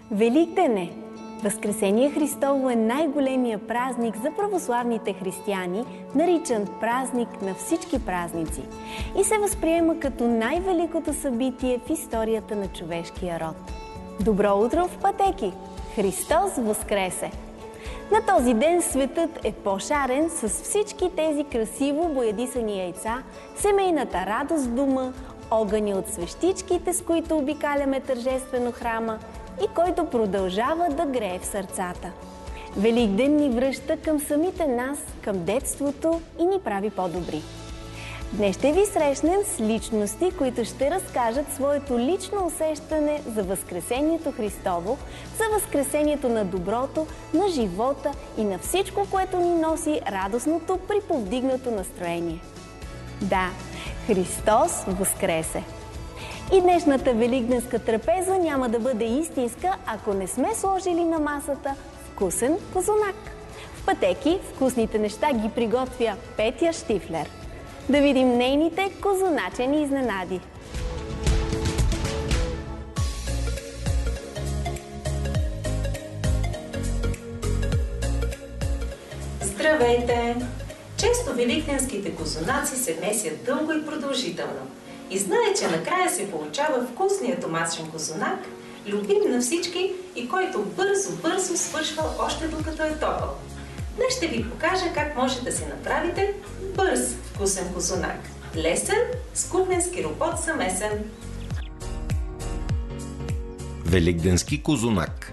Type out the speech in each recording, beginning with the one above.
Великден е! Възкресение Христово е най-големия празник за православните християни, наричан празник на всички празници и се възприема като най-великото събитие в историята на човешкия род. Добро утро в пътеки! Христос воскресе! На този ден светът е пошарен с всички тези красиво боядисани яйца, семейната радост в дома, огъни от свещичките, с които обикаляме тържествено храма и който продължава да грее в сърцата. Великден ни връща към самите нас, към детството и ни прави по-добри. Днес ще ви срещнем с личности, които ще разкажат своето лично усещане за Възкресението Христово, за възкресението на доброто, на живота и на всичко, което ни носи радостното приповдигнато настроение. Да, Христос воскресе! И днешната великденска трапеза няма да бъде истинска, ако не сме сложили на масата вкусен козунак. В пътеки вкусните неща ги приготвя Петя Штифлер. Да видим нейните козуначени изненади. Здравейте! Често великденските козунаци се месят дълго и продължително. И знае, че накрая се получава вкусният домашен козунак, любим на всички и който бързо свършва още докато е топъл. Днес ще ви покажа как може да си направите бърз вкусен козунак. Лесен, с кухненски робот замесен. Великденски козунак.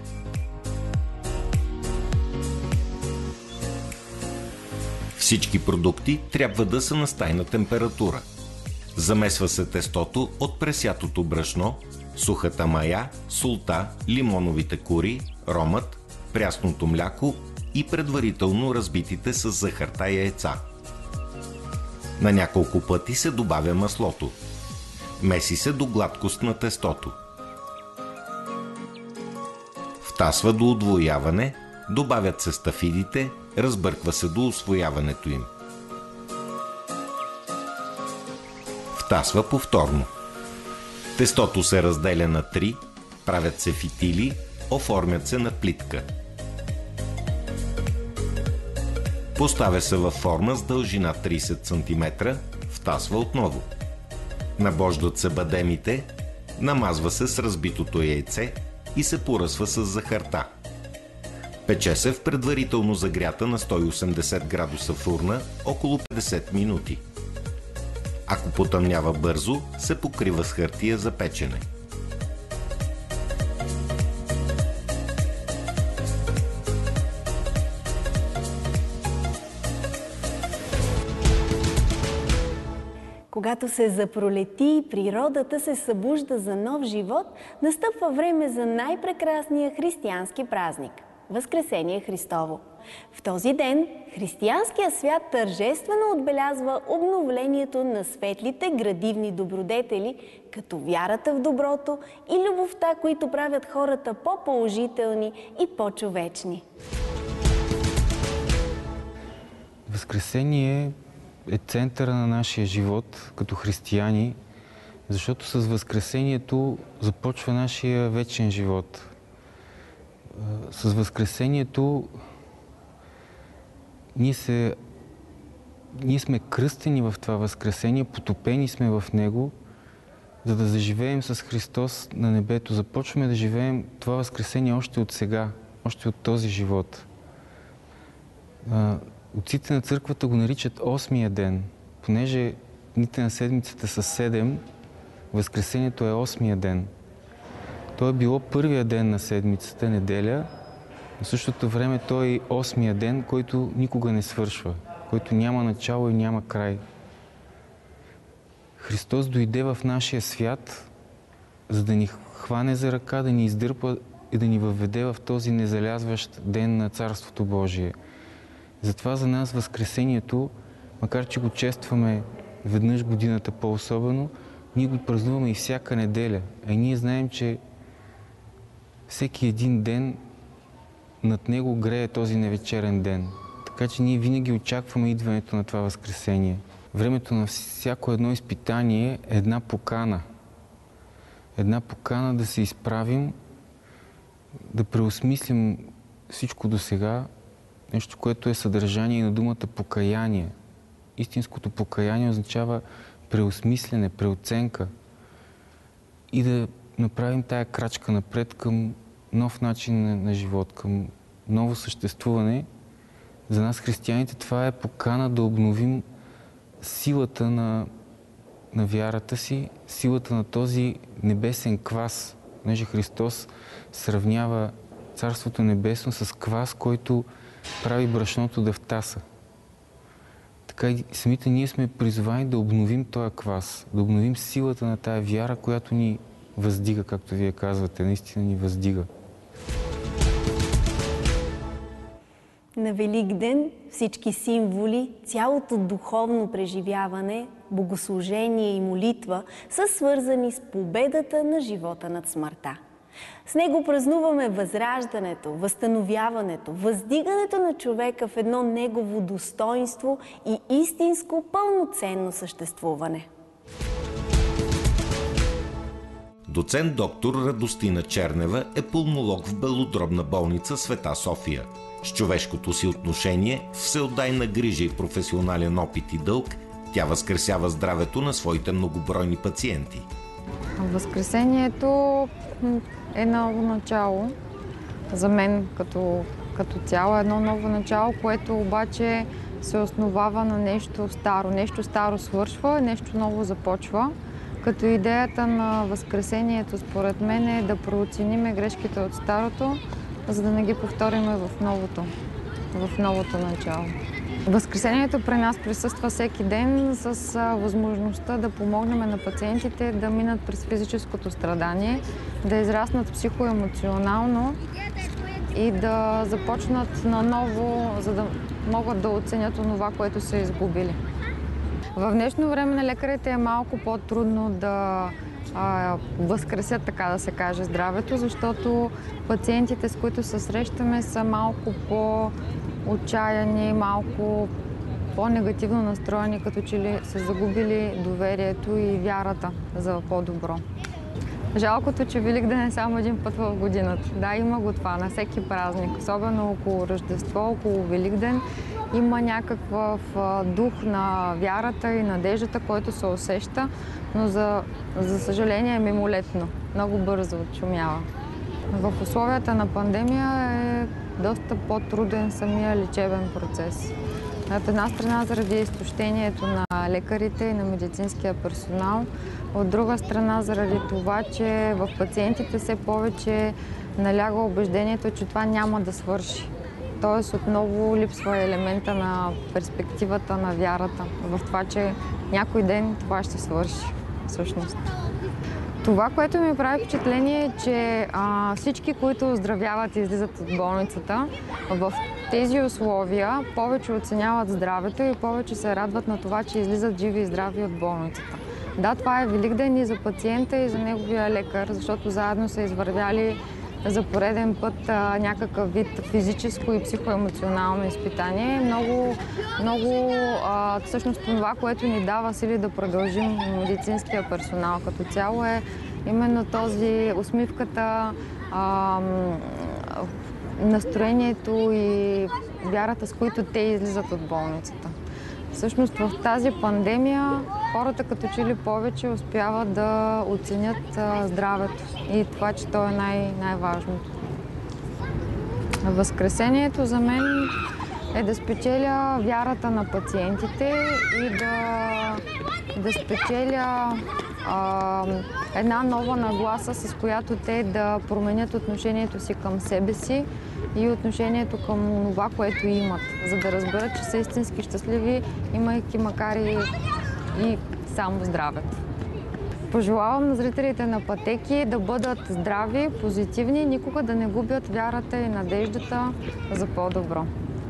Всички продукти трябва да са на стайна температура. Замесва се тестото от пресятото брашно, сухата мая, солта, лимоновите кори, ромът, прясното мляко и предварително разбитите с захарта яйца. На няколко пъти се добавя маслото. Меси се до гладкост на тестото. Втасва до удвояване, добавят се стафидите, разбърква се до усвояването им. Втасва повторно. Тестото се разделя на 3, правят се фитили, оформят се на плитка. Поставя се във форма с дължина 30 см, втасва отново. Набождат се бадемите, намазва се с разбитото яйце и се поръсва с захарта. Пече се в предварително загрята на 180 градуса фурна около 50 минути. Ако потъмнява бързо, се покрива с хартия за печене. Когато се запролети и природата се събужда за нов живот, настъпва време за най-прекрасния християнски празник – Възкресение Христово. В този ден християнският свят тържествено отбелязва обновлението на светлите градивни добродетели, като вярата в доброто и любовта, които правят хората по-положителни и по-човечни. Възкресение е центъра на нашия живот като християни, защото с Възкресението започва нашия вечен живот. С Възкресението ние сме кръстени в това Възкресение, потопени сме в Него, за да заживеем с Христос на небето. Започваме да живеем това Възкресение още от сега, още от този живот. Отците на църквата го наричат 8-я ден, понеже дните на седмицата са 7, Възкресението е 8-я ден. То е било първия ден на седмицата, неделя, но в същото време той е 8-я ден, който никога не свършва, който няма начало и няма край. Христос дойде в нашия свят, за да ни хване за ръка, да ни издърпа и да ни въведе в този незалязващ ден на Царството Божие. Затова за нас Възкресението, макар че го честваме веднъж годината по-особено, ние го празнуваме и всяка неделя. А ние знаем, че всеки един ден над него грее този невечерен ден. Така че ние винаги очакваме идването на това Възкресение. Времето на всяко едно изпитание е една покана. Една покана да се изправим да преосмислим всичко досега, нещо, което е съдържание на думата покаяние. Истинското покаяние означава преосмислене, преоценка и да направим тая крачка напред към нов начин на живот, към ново съществуване. За нас, християните, това е покана да обновим силата на вярата си, силата на този небесен квас. Понеже Христос сравнява Царството небесно с квас, който прави брашното да втаса. Така и самите ние сме призовани да обновим този квас, да обновим силата на тая вяра, която ни въздига, както вие казвате, наистина ни въздига. На Великден всички символи, цялото духовно преживяване, богослужение и молитва са свързани с победата на живота над смъртта. С него празнуваме възраждането, възстановяването, въздигането на човека в едно негово достоинство и истинско пълноценно съществуване. Доцент доктор Радостина Чернева е пулмолог в белодробна болница Света София. С човешкото си отношение, всеотдайна грижа и професионален опит и дълг, тя възкресява здравето на своите многобройни пациенти. Възкресението е ново начало. За мен като цяло едно ново начало, което обаче се основава на нещо старо. Нещо старо свършва, нещо ново започва. Като идеята на Възкресението, според мен, е да прооцениме грешките от старото, за да не ги повториме в новото начало. Възкресението при нас присъства всеки ден с възможността да помогнем на пациентите да минат през физическото страдание, да израснат психоемоционално и да започнат наново, за да могат да оценят онова, което са изгубили. В днешно време на лекарите е малко по-трудно да възкресят, така да се каже, здравето, защото пациентите, с които се срещаме, са малко по-отчаяни, малко по-негативно настроени, като че ли са загубили доверието и вярата за по-добро. Жалкото, че Великден е само един път в годината. Да, има го това на всеки празник, особено около Рождество, около Великден. Има някакъв дух на вярата и надеждата, който се усеща, но за съжаление е мимолетно, много бързо отшумява. В условията на пандемия е доста по-труден самия лечебен процес. От една страна заради изтощението на лекарите и на медицинския персонал, от друга страна заради това, че в пациентите все повече наляга убеждението, че това няма да свърши. Тоест отново липсва елемента на перспективата на вярата в това, че някой ден това ще свърши всъщност. Това, което ми прави впечатление е, че всички, които оздравяват и излизат от болницата, в тези условия повече оценяват здравето и повече се радват на това, че излизат живи и здрави от болницата. Да, това е Великден и за пациента, и за неговия лекар, защото заедно са извървяли за пореден път някакъв вид физическо и психоемоционално изпитание. Много всъщност това, което ни дава сили да продължим медицинския персонал като цяло, е именно този усмивката, настроението и вярата, с които те излизат от болницата. Всъщност в тази пандемия хората като че ли повече успяват да оценят здравето и това, че то е най-важното. Възкресението за мен е да спечеля вярата на пациентите и да спечеля една нова нагласа, с която те да променят отношението си към себе си и отношението към това, което имат, за да разберат, че са истински щастливи, имайки макар и само здравето. Пожелавам на зрителите на Пътеки да бъдат здрави, позитивни, никога да не губят вярата и надеждата за по-добро.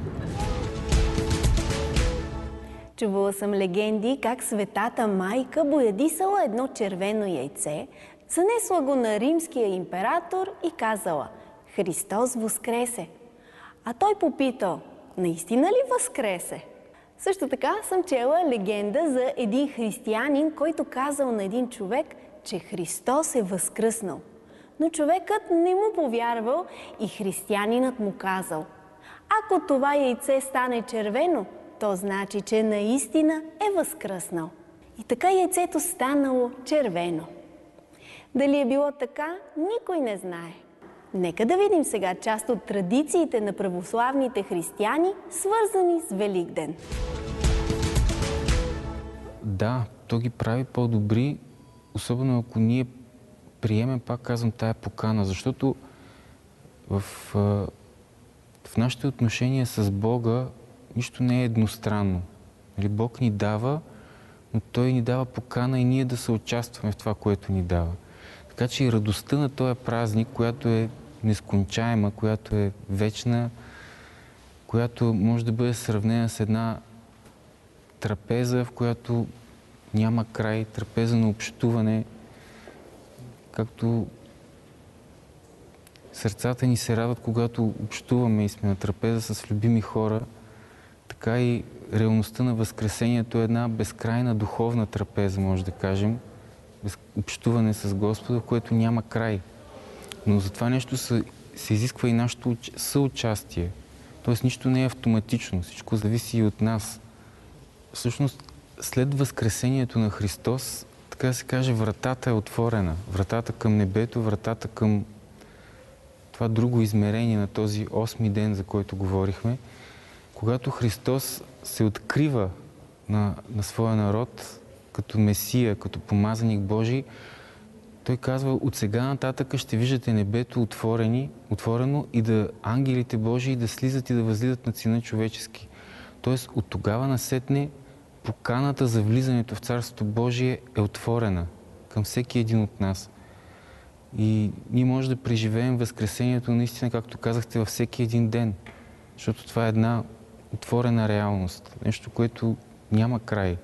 Чувала съм легенди как Светата майка боядисала едно червено яйце, занесла го на римския император и казала: „Христос воскресе!“ А той попитал: „Наистина ли възкресе?“ Също така съм чела легенда за един християнин, който казал на един човек, че Христос е възкръснал. Но човекът не му повярвал и християнинът му казал: ако това яйце стане червено, то значи, че наистина е възкръснал. И така яйцето станало червено. Дали е било така, никой не знае. Нека да видим сега част от традициите на православните християни, свързани с Великден. Да, то ги прави по-добри, особено ако ние приемем, пак казвам, тая покана, защото в нашите отношения с Бога нищо не е едностранно. Бог ни дава, но Той ни дава покана и ние да се участваме в това, което ни дава. Така че и радостта на този празник, която е нескончаема, която е вечна, която може да бъде сравнена с една трапеза, в която няма край, трапеза на общуване, както сърцата ни се радват, когато общуваме и сме на трапеза с любими хора, така и реалността на Възкресението е една безкрайна духовна трапеза, може да кажем, общуване с Господа, в което няма край. Но за това нещо се изисква и нашето съучастие. Тоест нищо не е автоматично, всичко зависи и от нас. Всъщност, след Възкресението на Христос, така да се каже, вратата е отворена. Вратата към небето, вратата към това друго измерение на този 8-ми ден, за който говорихме. Когато Христос се открива на своя народ като Месия, като помазаник Божий, Той казва: от сега нататък ще виждате небето отворено и да ангелите Божии да слизат и да възлизат над Сина човечески. Тоест от тогава насетне поканата за влизането в Царството Божие е отворена към всеки един от нас. И ние може да преживеем Възкресението наистина, както казахте, във всеки един ден. Защото това е една отворена реалност. Нещо, което няма край.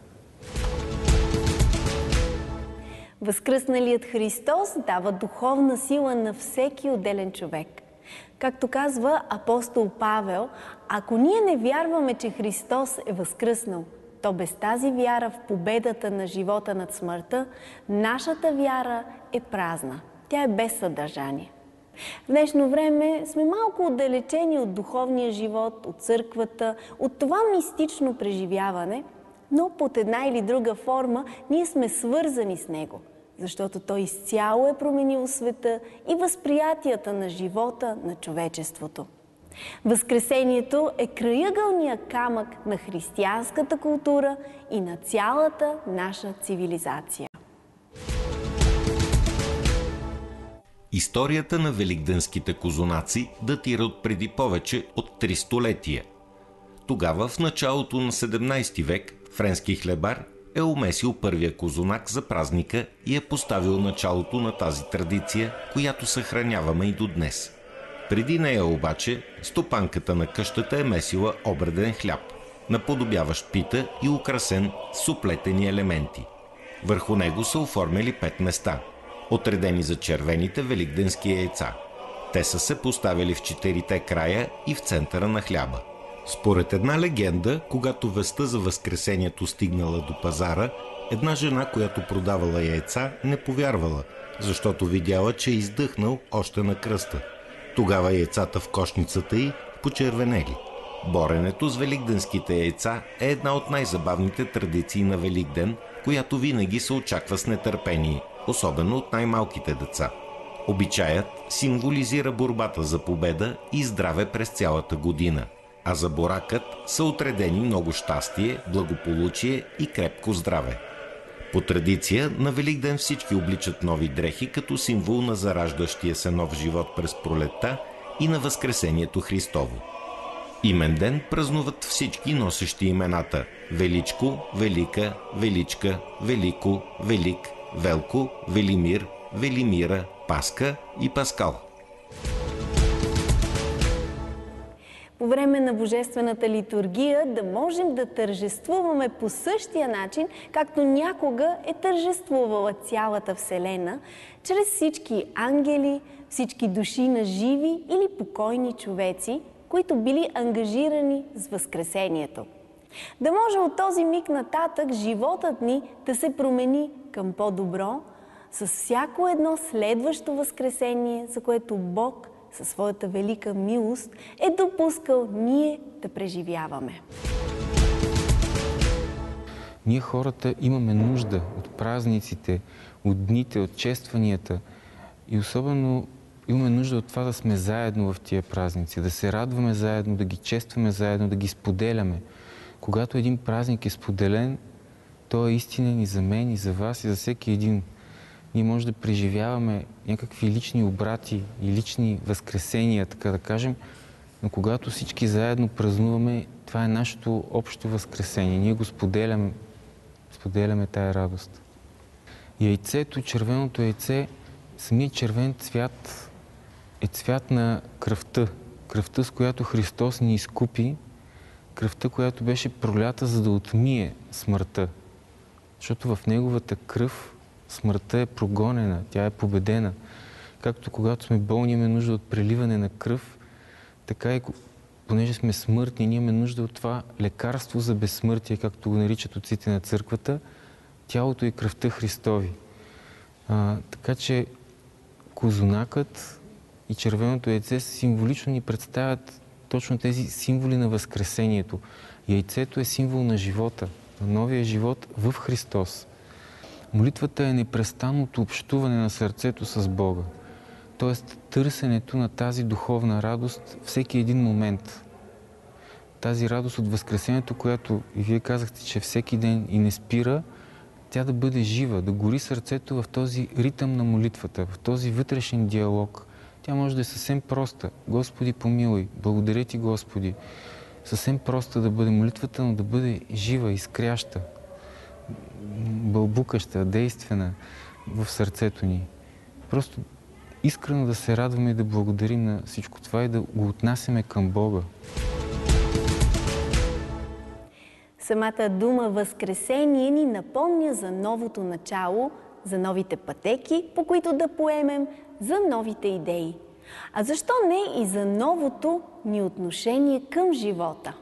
Възкръсналият Христос дава духовна сила на всеки отделен човек. Както казва апостол Павел, ако ние не вярваме, че Христос е възкръснал, то без тази вяра в победата на живота над смъртта, нашата вяра е празна. Тя е без съдържание. В днешно време сме малко отдалечени от духовния живот, от църквата, от това мистично преживяване, но под една или друга форма ние сме свързани с него, защото той изцяло е променил света и възприятията на живота на човечеството. Възкресението е краягълният камък на християнската култура и на цялата наша цивилизация. Историята на великденските козунаци датира от преди повече от 3 столетия. Тогава, в началото на 17 век, френски хлебар е умесил първия козунак за празника и е поставил началото на тази традиция, която съхраняваме и до днес. Преди нея обаче, стопанката на къщата е месила обреден хляб, наподобяващ пита и украсен с оплетени елементи. Върху него са оформили 5 места, отредени за червените великденски яйца. Те са се поставили в 4-те края и в центъра на хляба. Според една легенда, когато вестта за Възкресението стигнала до пазара, една жена, която продавала яйца, не повярвала, защото видяла, че е издъхнал още на кръста. Тогава яйцата в кошницата й почервенели. Боренето с великденските яйца е една от най-забавните традиции на Великден, която винаги се очаква с нетърпение, особено от най-малките деца. Обичаят символизира борбата за победа и здраве през цялата година, а за боракът са отредени много щастие, благополучие и крепко здраве. По традиция, на Великден всички обличат нови дрехи като символ на зараждащия се нов живот през пролетта и на Възкресението Христово. Имен ден празнуват всички носещи имената Величко, Велика, Величка, Велико, Велик, Велко, Велимир, Велимира, Паска и Паскал. По време на Божествената литургия да можем да тържествуваме по същия начин, както някога е тържествувала цялата Вселена, чрез всички ангели, всички души на живи или покойни човеци, които били ангажирани с Възкресението. Да може от този миг нататък животът ни да се промени към по-добро, с всяко едно следващо възкресение, за което Бог със своята велика милост е допускал ние да преживяваме. Ние хората имаме нужда от празниците, от дните, от честванията и особено имаме нужда от това да сме заедно в тия празници, да се радваме заедно, да ги честваме заедно, да ги споделяме. Когато един празник е споделен, той е истинен и за мен, и за вас, и за всеки един. Ние може да преживяваме някакви лични обрати и лични възкресения, така да кажем, но когато всички заедно празнуваме, това е нашето общо възкресение. Ние го споделяме тая радост. Яйцето, червеното яйце, самият червен цвят е цвят на кръвта. Кръвта, с която Христос ни изкупи, кръвта, която беше пролята, за да отмие смъртта. Защото в Неговата кръв смъртта е прогонена, тя е победена. Както когато сме болни, имаме нужда от преливане на кръв, така и понеже сме смъртни, ние имаме нужда от това лекарство за безсмъртие, както го наричат отците на църквата, тялото и кръвта Христови. Така че козунакът и червеното яйце символично ни представят точно тези символи на възкресението. Яйцето е символ на живота, на новия живот в Христос. Молитвата е непрестанното общуване на сърцето с Бога. Тоест търсенето на тази духовна радост всеки един момент. Тази радост от възкресението, която и вие казахте, че всеки ден и не спира, тя да бъде жива, да гори сърцето в този ритъм на молитвата, в този вътрешен диалог. Тя може да е съвсем проста. Господи, помилуй, благодаря ти, Господи. Съвсем проста да бъде молитвата, но да бъде жива, изкряща, бълбукаща, действена в сърцето ни. Просто искрено да се радваме и да благодарим на всичко това и да го отнасяме към Бога. Самата дума Възкресение ни напомня за новото начало, за новите пътеки, по които да поемем, за новите идеи. А защо не и за новото ни отношение към живота?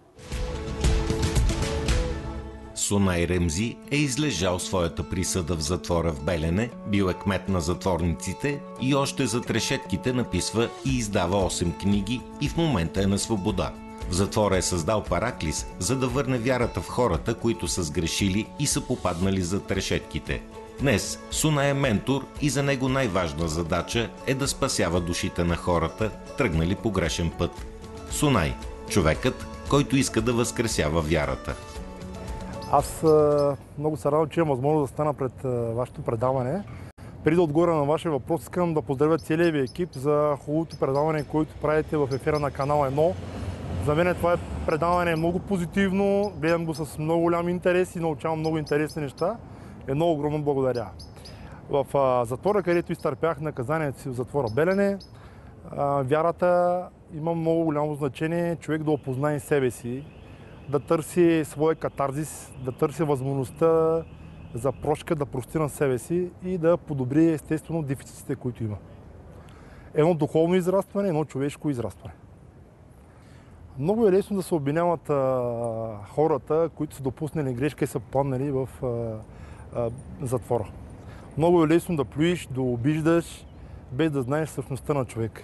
Сунай Ремзи е излежал своята присъда в затвора в Белене, бил е кмет на затворниците и още зад решетките написва и издава 8 книги и в момента е на свобода. В затвора е създал Параклис, за да върне вярата в хората, които са сгрешили и са попаднали зад решетките. Днес Сунай е ментор и за него най-важна задача е да спасява душите на хората, тръгнали по грешен път. Сунай – човекът, който иска да възкресява вярата. Аз много се радвам, че имам възможност да стана пред вашето предаване. Преди да отговоря на вашия въпрос, искам да поздравя целия ви екип за хубавото предаване, което правите в ефира на канал 1. За мен това предаване много позитивно, гледам го с много голям интерес и научавам много интересни неща. Едно огромно благодаря. В затвора, където изтърпях наказанието си в затвора Белене, вярата има много голямо значение човек да опознае себе си, да търси своя катарзис, да търси възможността за прошка, да прости на себе си и да подобри естествено дефицитите, които има. Едно духовно израстване, едно човешко израстване. Много е лесно да се обвиняват хората, които са допуснали грешка и са попаднали в затвора. Много е лесно да плюиш, да обиждаш, без да знаеш същността на човек.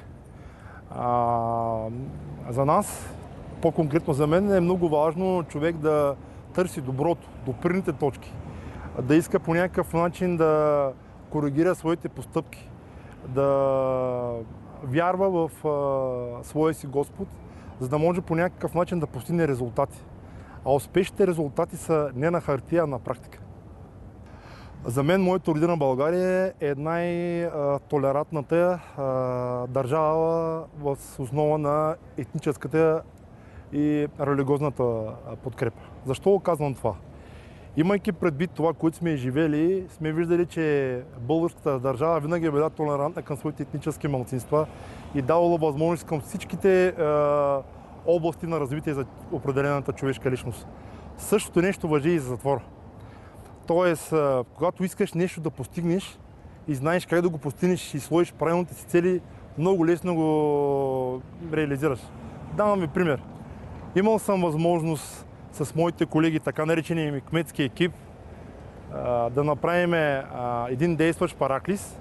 За нас, по-конкретно за мен, е много важно човек да търси доброто, допирните точки, да иска по някакъв начин да коригира своите постъпки, да вярва в своя си Господ, за да може по някакъв начин да постигне резултати. А успешните резултати са не на хартия, а на практика. За мен, моята родина България е най-толерантната държава в основа на етническата и религиозната подкрепа. Защо казвам това? Имайки предвид това, което сме изживели, сме виждали, че българската държава винаги е била толерантна към своите етнически малцинства и давала възможност към всичките области на развитие за определената човешка личност. Същото нещо важи и за затвора. Тоест, когато искаш нещо да постигнеш и знаеш как да го постигнеш и сложиш правилните си цели, много лесно го реализираш. Давам ви пример. Имал съм възможност с моите колеги, така наречения ми кметски екип, да направим един действащ параклис,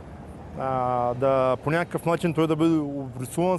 по някакъв начин той да бъде обрисуван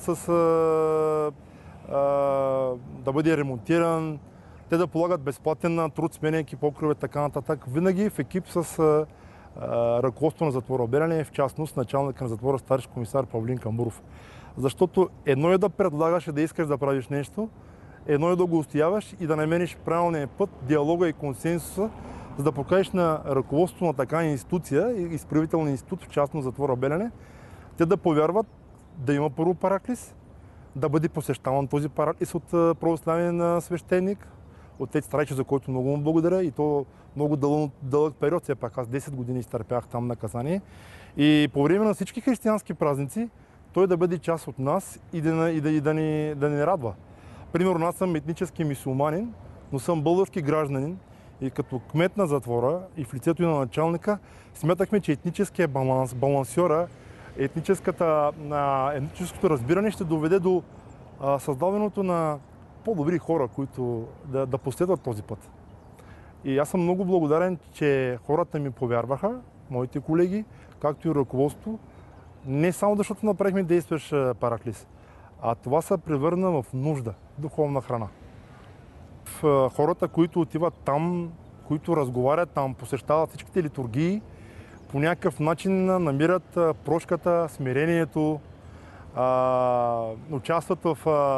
да бъде ремонтиран, те да полагат безплатен труд, сменяйки покрове, така нататък. Винаги в екип с ръководство на затвора Белене, в частност началника на затвора старши комисар Павлин Камбуров. Защото едно е да предлагаш и да искаш да правиш нещо, едно е да го устояваш и да намериш правилния път, диалога и консенсуса, за да покажеш на ръководството на такава институция, изправителен институт, в частност затвора Белене, те да повярват да има първо параклис, да бъде посещаван този параклис от православен свещеник, отец Трайчо, за който много му благодаря, и то много дълъг период, все пак аз 10 години изтърпях там наказание. И по време на всички християнски празници той да бъде част от нас и да ни радва. Примерно аз съм етнически мюсюлманин, но съм български гражданин и като кмет на затвора и в лицето и на началника смятахме, че етническия баланс, балансьора, етническото разбиране ще доведе до създаването на по-добри хора, които да последват този път. И аз съм много благодарен, че хората ми повярваха, моите колеги, както и ръководство, не само защото направихме действащ параклис, а това се превърна в нужда, духовна храна. Хората, които отиват там, които разговарят там, посещават всичките литургии, по някакъв начин намират прошката, смирението, участват в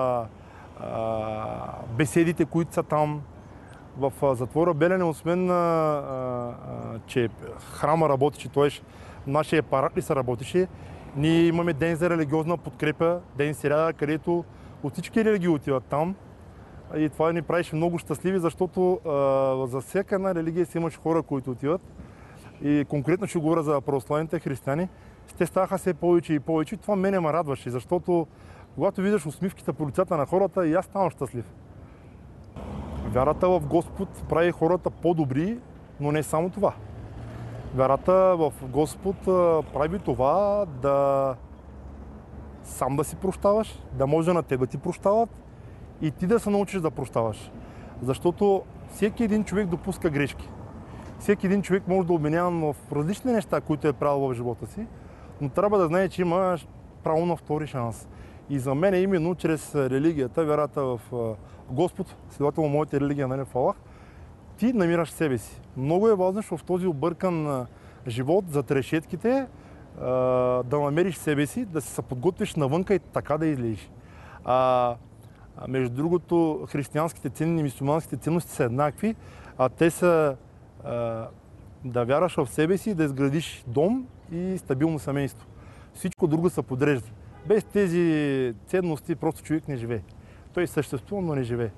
беседите, които са там. В затвора Белене, освен че храма работеше, т.е. нашия параклис работеше, ние имаме ден за религиозна подкрепа, ден сряда, където от всички религии отиват там. И това ни правеше много щастливи, защото за всяка една религия си имаше хора, които отиват. И конкретно ще говоря за православните християни. Те ставаха все повече и повече. И това мене ме радваше, защото когато виждаш усмивките по лицата на хората, и аз ставам щастлив. Вярата в Господ прави хората по-добри, но не само това. Вярата в Господ прави това сам да си прощаваш, да може на теб да ти прощават и ти да се научиш да прощаваш. Защото всеки един човек допуска грешки. Всеки един човек може да обвинява в различни неща, които е правил в живота си, но трябва да знае, че има право на втори шанс. И за мен именно чрез религията, вярата в Господ, следователно моята религия, нали, в Аллах, ти намираш себе си. Много е важно в този объркан живот зад решетките да намериш себе си, да се подготвиш навънка и така да излезеш. Между другото, християнските ценни и мюсюлманските ценности са еднакви, а те са да вярваш в себе си, да изградиш дом и стабилно семейство. Всичко друго се подрежда. Без тези ценности просто човек не живее. Той съществува, но не живее.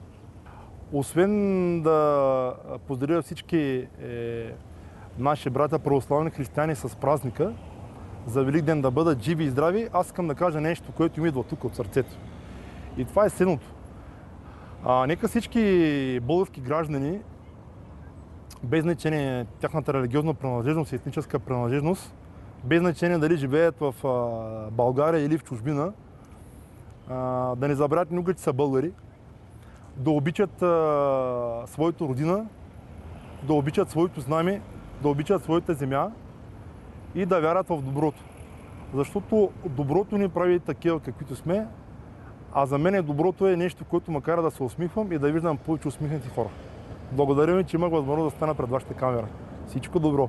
Освен да поздравя всички наши брата православни християни с празника, за Великден да бъдат живи и здрави, аз искам да кажа нещо, което ми идва тук от сърцето. И това е следното. Нека всички български граждани, без значение тяхната религиозна принадлежност и етническа принадлежност, без значение дали живеят в България или в чужбина, да не забравят никога, че са българи, да обичат своята родина, да обичат своето знаме, да обичат своята земя и да вярват в доброто. Защото доброто ни прави такива, каквито сме, а за мен доброто е нещо, което ме кара да се усмихвам и да виждам повече усмихнати хора. Благодаря ви, че имах възможност да стана пред вашата камера. Всичко добро!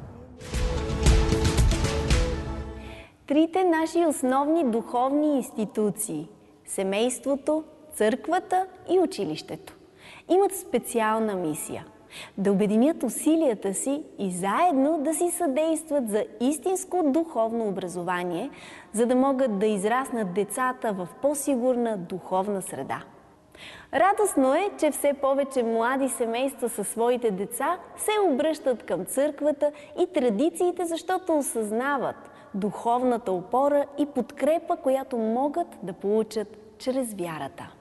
Трите наши основни духовни институции – семейството, църквата и училището – имат специална мисия – да обединят усилията си и заедно да си съдействат за истинско духовно образование, за да могат да израснат децата в по-сигурна духовна среда. Радостно е, че все повече млади семейства със своите деца се обръщат към църквата и традициите, защото осъзнават духовната опора и подкрепа, която могат да получат чрез вярата.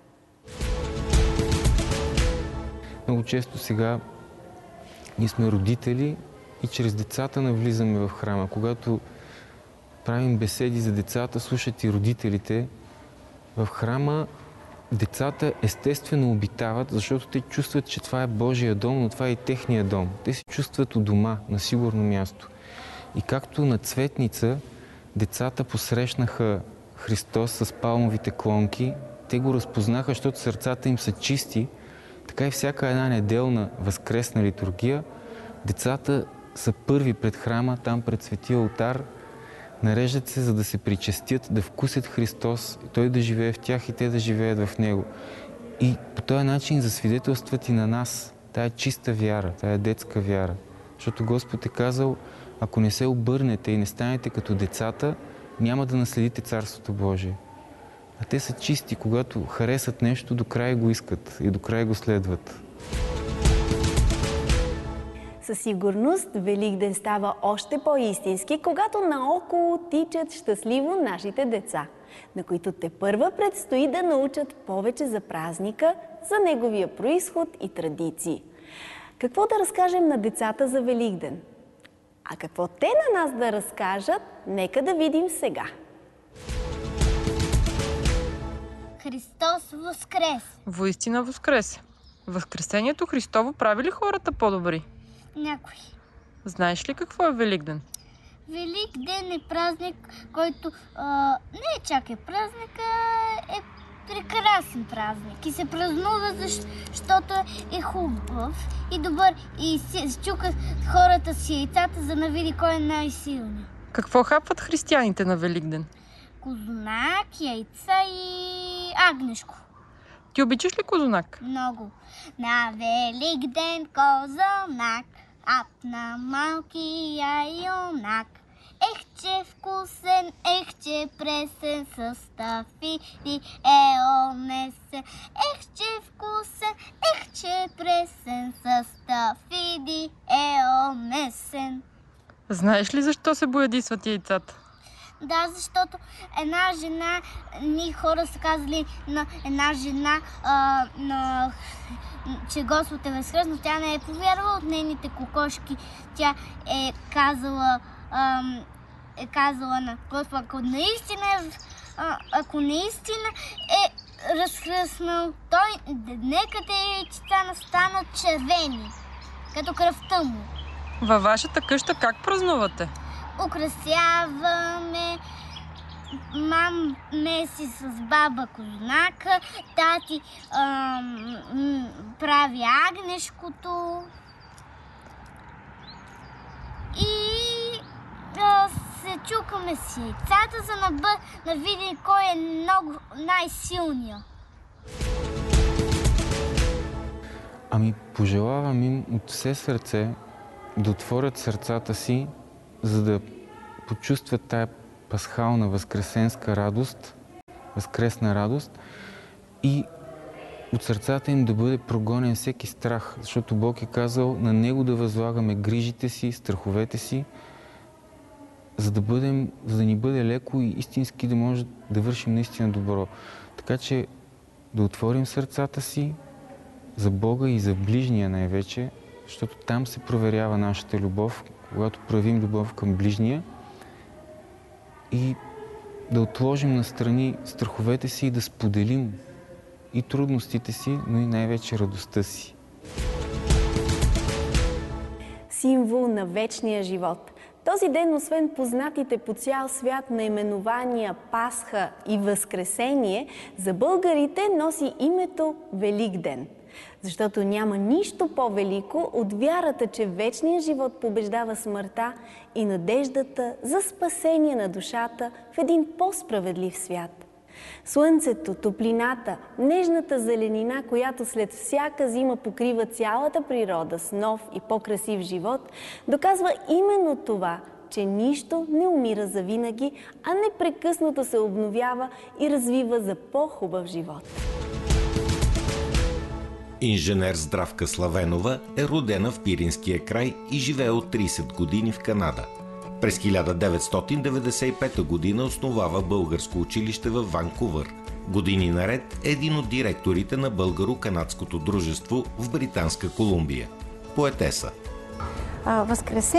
Много често сега ние сме родители и чрез децата навлизаме в храма. Когато правим беседи за децата, слушат и родителите. В храма децата естествено обитават, защото те чувстват, че това е Божия дом, но това е и техния дом. Те се чувстват у дома, на сигурно място. И както на Цветница децата посрещнаха Христос с палмовите клонки, те го разпознаха, защото сърцата им са чисти, така и всяка една неделна възкресна литургия, децата са първи пред храма, там пред светия олтар, нареждат се, за да се причастят, да вкусят Христос, Той да живее в тях и те да живеят в Него. И по този начин засвидетелстват и на нас тая чиста вяра, тая детска вяра. Защото Господ е казал, ако не се обърнете и не станете като децата, няма да наследите Царството Божие. А те са чисти, когато харесат нещо, до край го искат и до край го следват. Със сигурност Великден става още по-истински, когато наоколо тичат щастливо нашите деца, на които тепърва предстои да научат повече за празника, за неговия произход и традиции. Какво да разкажем на децата за Великден? А какво те на нас да разкажат, нека да видим сега. Христос воскрес! Воистина воскресе! Възкресението Христово прави ли хората по-добри? Някой. Знаеш ли какво е Великден? Великден е празник, който не е чак е празник, а е прекрасен празник. И се празнува, защото е хубав и добър. И се чукат хората си яйцата, за да види кой е най-силният. Какво хапват християните на Великден? Козунак, яйца и агнешко. Ти обичаш ли козунак? Много. На Великден козунак, апна малкия юнак. Ех, че вкусен, ех, че пресен, състав и онесен. Ех, че вкусен, ех, че пресен, състав и онесен. Знаеш ли защо се боядисват яйцата? Да, защото една жена, ние хора са казали на една жена, че Господ е възкръснал, тя не е повярвала от нейните кокошки. Тя е казала на Господ, ако наистина е разкръснал, той нека те яйцата настанат червени, като кръвта му. Във вашата къща как празнувате? Украсяваме маме си с баба козунака, тати прави агнешкото и се чукаме си яйцата, за да видим кой е най-силният. Ами пожелавам им от все сърце да отворят сърцата си, за да почувстват тая пасхална възкресенска радост, възкресна радост и от сърцата им да бъде прогонен всеки страх, защото Бог е казал на Него да възлагаме грижите си, страховете си, за да ни бъде леко и истински да може да вършим наистина добро. Така че да отворим сърцата си за Бога и за ближния най-вече, защото там се проверява нашата любов, когато проявим любов към ближния, и да отложим настрани страховете си и да споделим и трудностите си, но и най-вече радостта си. Символ на вечния живот. Този ден, освен познатите по цял свят наименования Пасха и Възкресение, за българите носи името Великден. Защото няма нищо по-велико от вярата, че вечният живот побеждава смъртта и надеждата за спасение на душата в един по-справедлив свят. Слънцето, топлината, нежната зеленина, която след всяка зима покрива цялата природа с нов и по-красив живот, доказва именно това, че нищо не умира завинаги, а непрекъснато се обновява и развива за по-хубав живот. Инженер Здравка Славенова е родена в Пиринския край и живее от 30 години в Канада. През 1995 година основава българско училище в Ванкувър. Години наред е един от директорите на българо-канадското дружество в Британска Колумбия. Поетеса.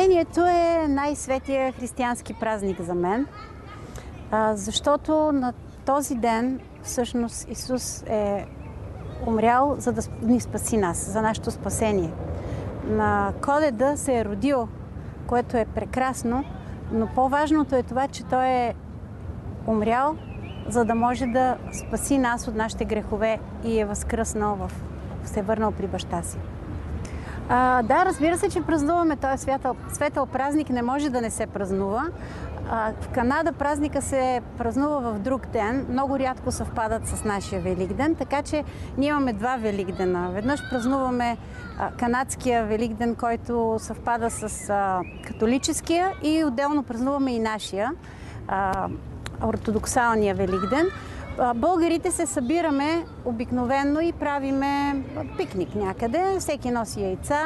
Възкресението е най-светия християнски празник за мен, защото този ден всъщност Исус е умрял, за да ни спаси нас, за нашето спасение. На Коледа се е родил, което е прекрасно, но по-важното е това, че Той е умрял, за да може да спаси нас от нашите грехове и е възкръснал, се е върнал при баща си. Да, разбира се, че празнуваме този светъл празник, не може да не се празнува. В Канада празника се празнува в друг ден, много рядко съвпадат с нашия Великден, така че ние имаме два Великдена. Веднъж празнуваме канадския Великден, който съвпада с католическия, и отделно празнуваме и нашия, ортодоксалния Великден. Българите се събираме обикновено и правиме пикник някъде, всеки носи яйца.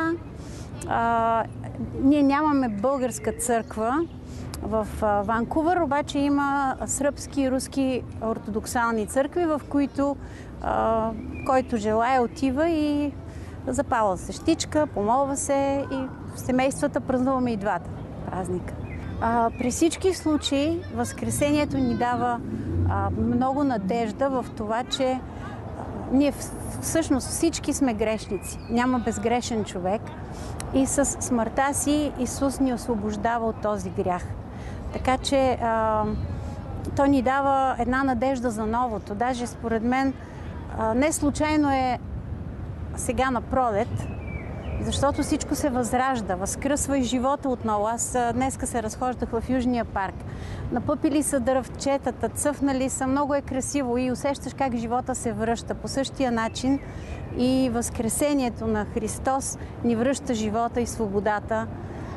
Ние нямаме българска църква в Ванкувър, обаче има сръбски и руски ортодоксални църкви, в които който желая отива и запала свещичка, помолва се, и в семействата празнуваме и двата празника. При всички случаи Възкресението ни дава много надежда в това, че ние всъщност всички сме грешници. Няма безгрешен човек и с смъртта си Исус ни освобождава от този грях. Така че Той ни дава една надежда за новото. Даже според мен не случайно е сега на пролет, защото всичко се възражда, възкръсва и живота отново. Аз днеска се разхождах в Южния парк. Напъпили са дървчетата, цъфнали са, много е красиво и усещаш как живота се връща. По същия начин и Възкресението на Христос ни връща живота и свободата,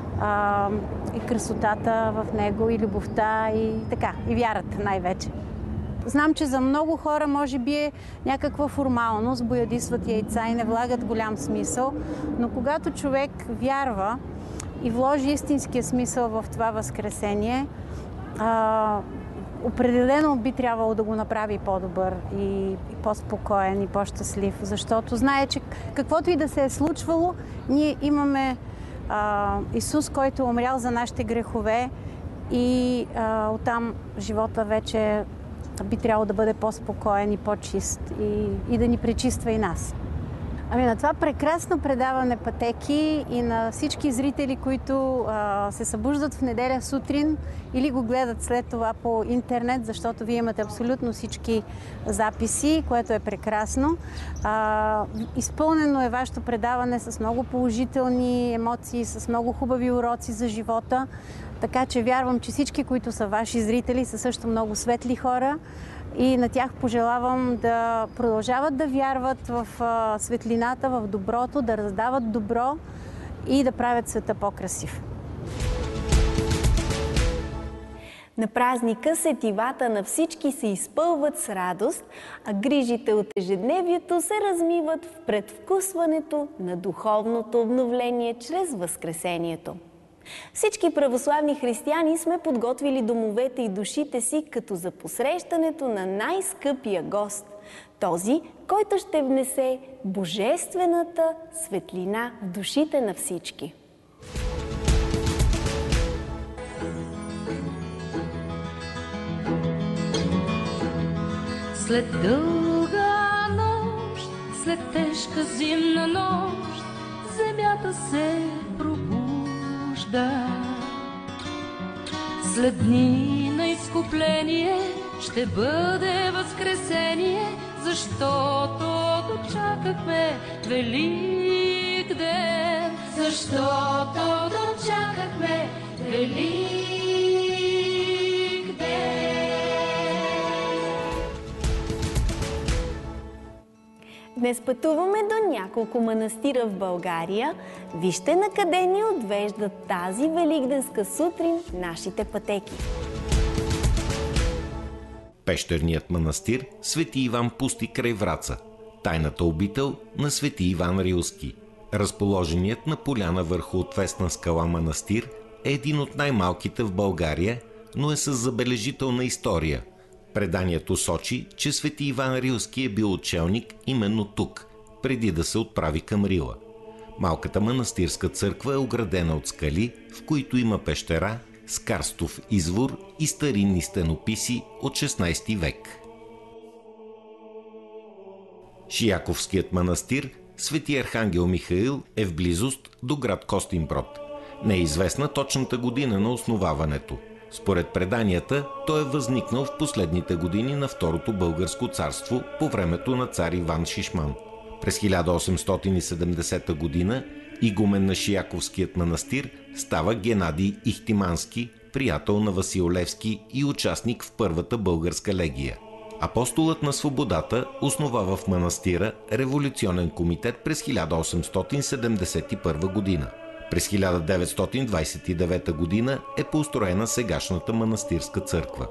и красотата в Него, и любовта, и така, и вярата най-вече. Знам, че за много хора може би е някаква формалност, боядисват яйца и не влагат голям смисъл, но когато човек вярва и вложи истинския смисъл в това Възкресение, определено би трябвало да го направи по-добър и по-спокоен и по-щастлив, защото знае, че каквото и да се е случвало, ние имаме Исус, който е умрял за нашите грехове, и оттам живота вече би трябвало да бъде по-спокоен и по-чист и да ни пречиства и нас. На това прекрасно предаване Пътеки и на всички зрители, които се събуждат в неделя сутрин или го гледат след това по интернет, защото вие имате абсолютно всички записи, което е прекрасно. Изпълнено е вашето предаване с много положителни емоции, с много хубави уроци за живота. Така че вярвам, че всички, които са ваши зрители, са също много светли хора и на тях пожелавам да продължават да вярват в светлината, в доброто, да раздават добро и да правят света по-красив. На празника сетивата на всички се изпълват с радост, а грижите от ежедневието се размиват в предвкусването на духовното обновление чрез Възкресението. Всички православни християни сме подготвили домовете и душите си като за посрещането на най-скъпия гост. Този, който ще внесе божествената светлина в душите на всички. След дълга нощ, след тежка зимна нощ, земята се пробужда. След дни на изкупление ще бъде възкресение, защото дочакахме Велик ден. Защото дочакахме Велик ден. Днес пътуваме до няколко манастира в България. Вижте на къде ни отвеждат тази великденска сутрин нашите пътеки. Пещерният манастир Свети Иван Пусти край Враца. Тайната обител на Свети Иван Рилски. Разположеният на поляна върху отвесна скала манастир е един от най-малките в България, но е с забележителна история. Преданието сочи, че Свети Иван Рилски е бил отшелник именно тук, преди да се отправи към Рила. Малката манастирска църква е оградена от скали, в които има пещера с карстов извор и старинни стенописи от 16 век. Шияковският манастир Свети Архангел Михаил е в близост до град Костинброд. Не е известна точната година на основаването. Според преданията, той е възникнал в последните години на Второто българско царство по времето на цар Иван Шишман. През 1870 година игумен на Шияковският манастир става Геннадий Ихтимански, приятел на Васил Левски и участник в Първата българска легия. Апостолът на свободата основава в манастира революционен комитет през 1871 година. През 1929 година е построена сегашната манастирска църква.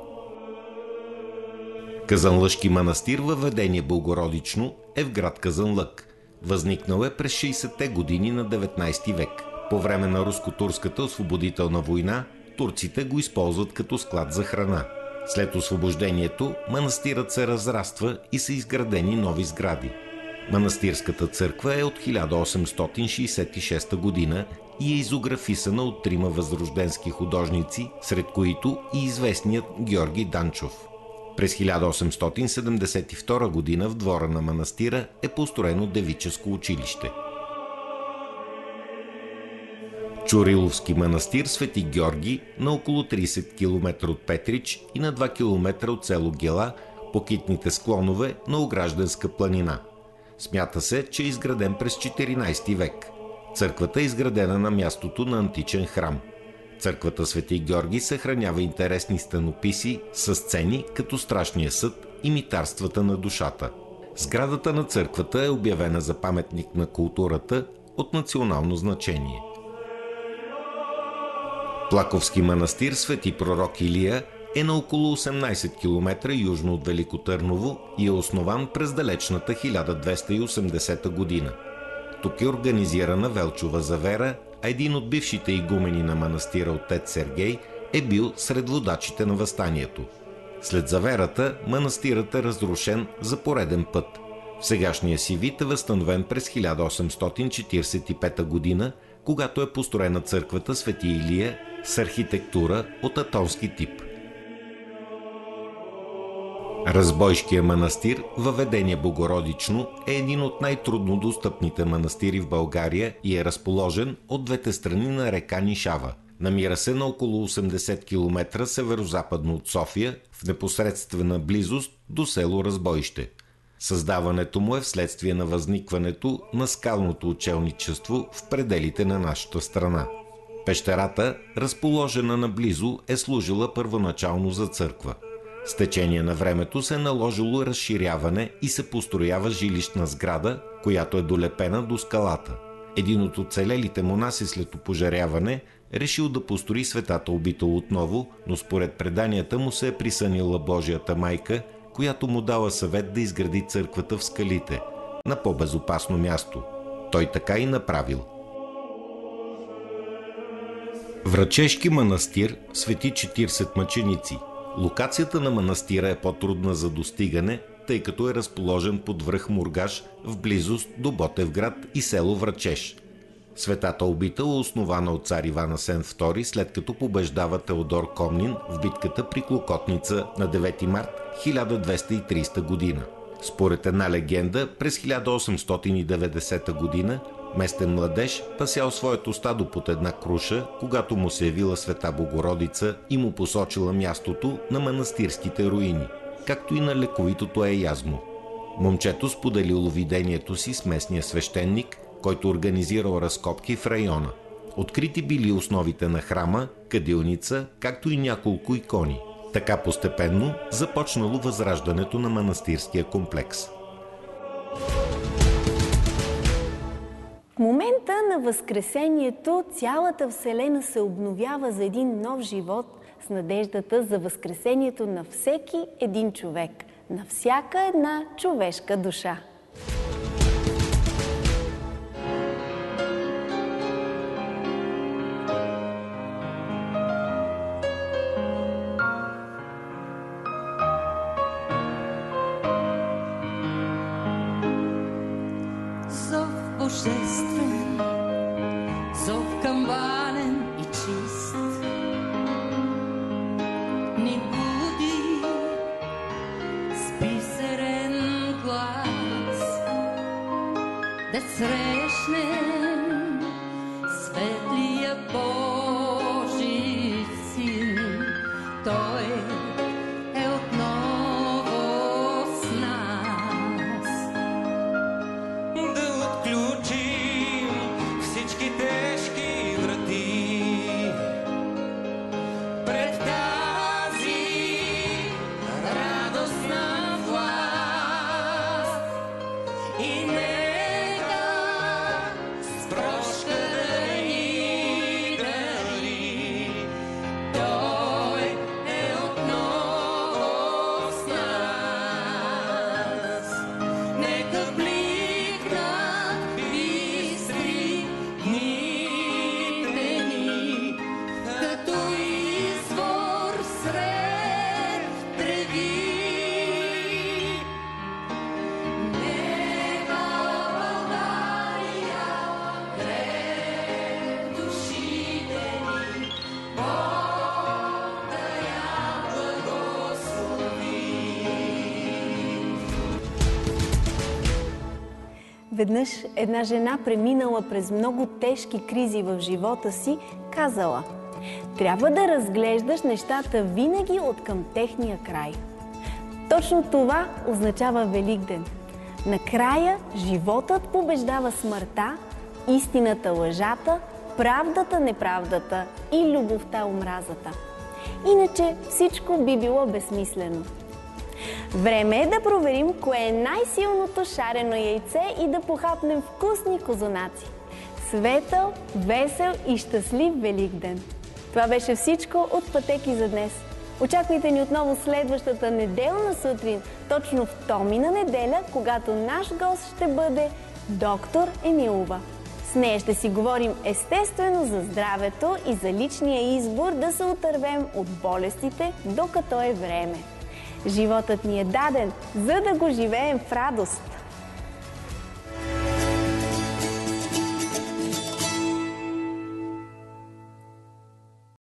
Казанлъшки манастир във Ведение Богородично е в град Казанлък. Възникнал е през 60-те години на 19 век. По време на руско-турската освободителна война турците го използват като склад за храна. След освобождението манастирът се разраства и са изградени нови сгради. Манастирската църква е от 1866 година и е изографисана от 3 възрожденски художници, сред които и известният Георги Данчов. През 1872 година в двора на манастира е построено девическо училище. Чуриловски манастир Свети Георги на около 30 км от Петрич и на 2 км от село Гела по китните склонове на Огражденска планина. Смята се, че е изграден през 14 век. Църквата е изградена на мястото на античен храм. Църквата Свети Георги съхранява интересни стенописи с сцени като Страшния съд и Митарствата на душата. Сградата на църквата е обявена за паметник на културата от национално значение. Плаковски манастир Свети пророк Илия е на около 18 км южно от Велико Търново и е основан през далечната 1280 година. Тук е организирана Велчова завера, а един от бившите игумени на манастира отец Сергей е бил сред водачите на въстанието. След заверата манастирът е разрушен за пореден път. В сегашния си вид е възстановен през 1845 година, когато е построена църквата Свети Илия с архитектура от атонски тип. Разбойшкия манастир във Ведение Богородично е един от най-трудно достъпните манастири в България и е разположен от двете страни на река Нишава. Намира се на около 80 км северозападно от София, в непосредствена близост до село Разбойще. Създаването му е вследствие на възникването на скалното учелничество в пределите на нашата страна. Пещерата, разположена наблизо, е служила първоначално за църква. С течение на времето се е наложило разширяване и се построява жилищна сграда, която е долепена до скалата. Един от оцелелите монаси след опожаряване решил да построи светата обител отново, но според преданията му се е присънила Божията майка, която му дала съвет да изгради църквата в скалите, на по-безопасно място. Той така и направил. Врачешки манастир Свети 40 мъченици. Локацията на манастира е по-трудна за достигане, тъй като е разположен под връх Мургаш в близост до Ботевград и село Врачеш. Светата обител е основана от цар Иван Асен II, след като побеждава Теодор Комнин в битката при Клокотница на 9 март 1230 година. Според една легенда, през 1890 година местен младеж пасял своето стадо под една круша, когато му се явила Света Богородица и му посочила мястото на манастирските руини, както и на лековитото еязмо. Момчето споделило видението си с местния свещеник, който организирал разкопки в района. Открити били основите на храма, кадилница, както и няколко икони. Така постепенно започнало възраждането на манастирския комплекс. В момента на Възкресението цялата Вселена се обновява за един нов живот с надеждата за възкресението на всеки един човек, на всяка една човешка душа. Божествен, зов камбален и чист, ни буди с бисерен глас. да срещнем светлия Божи син. Той е отново с нас. Да отключим всички тежки врати пред тази радостна власт и нека с прошка да ни дари. Той е отново с нас. Нека бликнат бистри дните ни, като извор сред треви. Нека България грее в душите ни, Бог да я благослови. Веднъж една жена, преминала през много тежки кризи в живота си, казала: трябва да разглеждаш нещата винаги от към техния край. Точно това означава Великден. Накрая животът побеждава смъртта, истината лъжата, правдата неправдата и любовта омразата. Иначе всичко би било безсмислено. Време е да проверим кое е най-силното шарено яйце и да похапнем вкусни козунаци. Светъл, весел и щастлив Великден! Това беше всичко от Пътеки за днес. Очаквайте ни отново следващата неделна сутрин, точно в Томина неделя, когато наш гост ще бъде доктор Емилова. С нея ще си говорим естествено за здравето и за личния избор да се отървем от болестите, докато е време. Животът ни е даден, за да го живеем в радост.